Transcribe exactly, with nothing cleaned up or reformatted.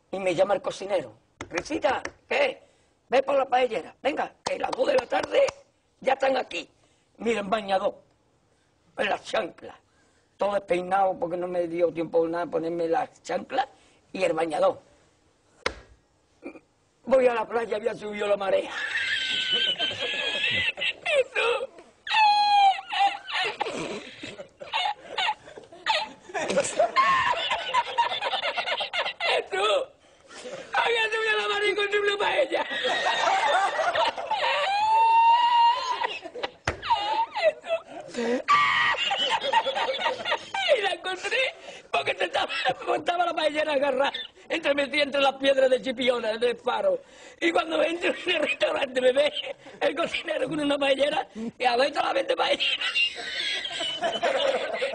Y me llama el cocinero. Risita, ¿qué? Ve por la paellera. Venga, que las dos de la tarde ya están aquí. Mira, en bañador, en las chanclas. Todo despeinado porque no me dio tiempo nada ponerme las chanclas y el bañador. Voy a la playa, había subido la marea. Eso. Eso. Había subido la marea con su paella. Eso. Y la encontré porque te estaba, estaba la paellera agarrada, entremetida entre las piedras de Chipiona, del faro. Y cuando entro en el restaurante me ve el cocinero con una paellera y a veces la vende paellera.